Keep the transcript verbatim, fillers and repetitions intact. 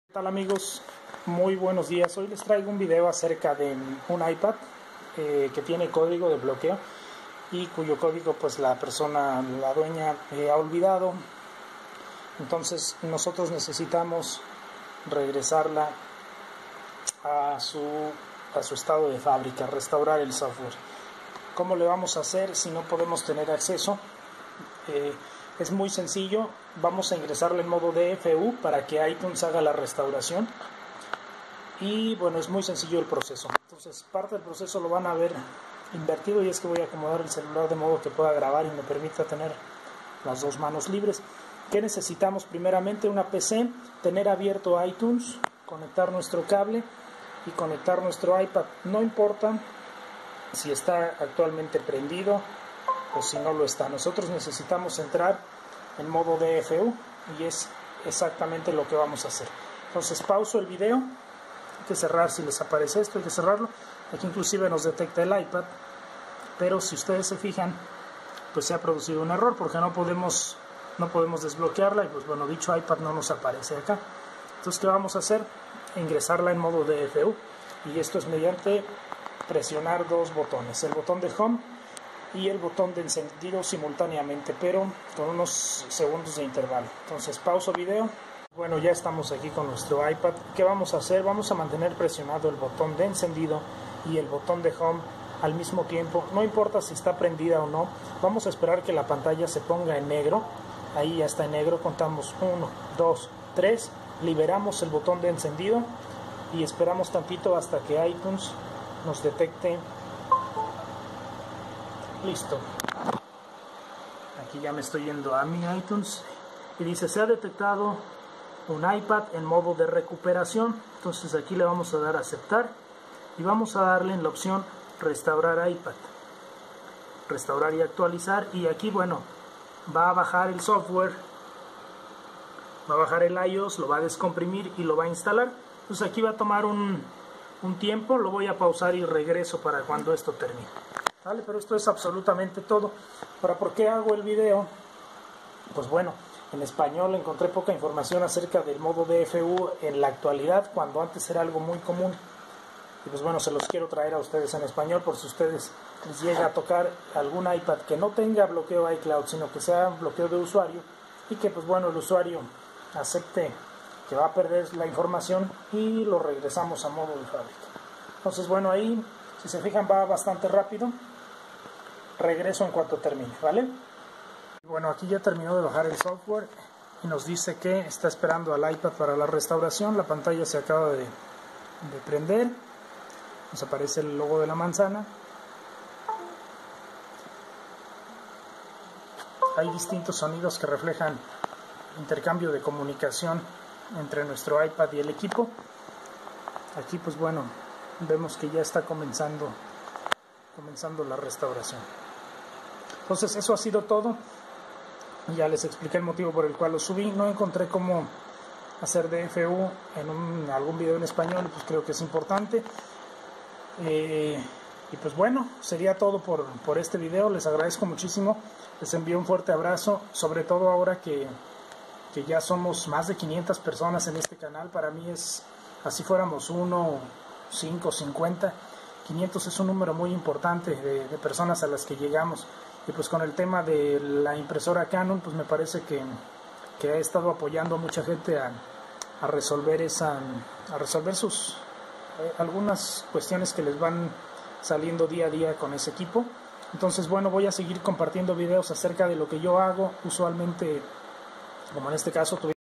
¿Qué tal, amigos? Muy buenos días. Hoy les traigo un video acerca de un iPad eh, que tiene código de bloqueo y cuyo código pues la persona, la dueña, eh, ha olvidado. Entonces nosotros necesitamos regresarla a su, a su estado de fábrica, restaurar el software. ¿Cómo le vamos a hacer si no podemos tener acceso? Eh, Es muy sencillo. Vamos a ingresarle en modo D F U para que iTunes haga la restauración. Y bueno, es muy sencillo el proceso. Entonces, parte del proceso lo van a ver invertido, y es que voy a acomodar el celular de modo que pueda grabar y me permita tener las dos manos libres. ¿Qué necesitamos? Primeramente una P C, tener abierto iTunes, conectar nuestro cable y conectar nuestro iPad. No importa si está actualmente prendido o si no lo está. Nosotros necesitamos entrar en modo D F U y es exactamente lo que vamos a hacer. Entonces pauso el video. Hay que cerrar, si les aparece esto hay que cerrarlo. Aquí inclusive nos detecta el iPad, pero si ustedes se fijan, pues se ha producido un error porque no podemos no podemos desbloquearla, y pues bueno, dicho iPad no nos aparece acá. Entonces, ¿qué vamos a hacer? Ingresarla en modo D F U, y esto es mediante presionar dos botones, el botón de Home y el botón de encendido simultáneamente, pero con unos segundos de intervalo. Entonces pauso video. Bueno, ya estamos aquí con nuestro iPad. ¿Qué vamos a hacer? Vamos a mantener presionado el botón de encendido y el botón de Home al mismo tiempo. No importa si está prendida o no. Vamos a esperar que la pantalla se ponga en negro. Ahí ya está en negro. Contamos uno, dos, tres. Liberamos el botón de encendido y esperamos tantito hasta que iTunes nos detecte. Listo. Aquí ya me estoy yendo a mi iTunes y dice: se ha detectado un iPad en modo de recuperación. Entonces aquí le vamos a dar a aceptar y vamos a darle en la opción restaurar iPad, restaurar y actualizar. Y aquí, bueno, va a bajar el software, va a bajar el iOS, lo va a descomprimir y lo va a instalar. Entonces aquí va a tomar un, un tiempo. Lo voy a pausar y regreso para cuando esto termine. ¿Vale? Pero esto es absolutamente todo. Ahora, ¿por qué hago el video? Pues bueno, en español encontré poca información acerca del modo D F U en la actualidad, cuando antes era algo muy común. Y pues bueno, se los quiero traer a ustedes en español por si ustedes les llega a tocar algún iPad que no tenga bloqueo iCloud, sino que sea bloqueo de usuario, y que pues bueno, el usuario acepte que va a perder la información y lo regresamos a modo de fábrica. Entonces bueno, ahí, si se fijan, va bastante rápido. Regreso en cuanto termine, ¿vale? Bueno, aquí ya terminó de bajar el software y nos dice que está esperando al iPad para la restauración. La pantalla se acaba de, de prender. Nos aparece el logo de la manzana. Hay distintos sonidos que reflejan intercambio de comunicación entre nuestro iPad y el equipo. Aquí pues bueno, vemos que ya está comenzando comenzando la restauración. Entonces eso ha sido todo. Ya les expliqué el motivo por el cual lo subí. No encontré cómo hacer D F U en un, algún video en español, pues creo que es importante. Eh, y pues bueno, sería todo por, por este video. Les agradezco muchísimo. Les envío un fuerte abrazo, sobre todo ahora que, que ya somos más de quinientas personas en este canal. Para mí es, así fuéramos uno, cinco, cincuenta, quinientos es un número muy importante de, de personas a las que llegamos. Y pues con el tema de la impresora Canon, pues me parece que, que ha estado apoyando a mucha gente a, a resolver esa a resolver sus eh, algunas cuestiones que les van saliendo día a día con ese equipo. Entonces bueno, voy a seguir compartiendo videos acerca de lo que yo hago. Usualmente, como en este caso,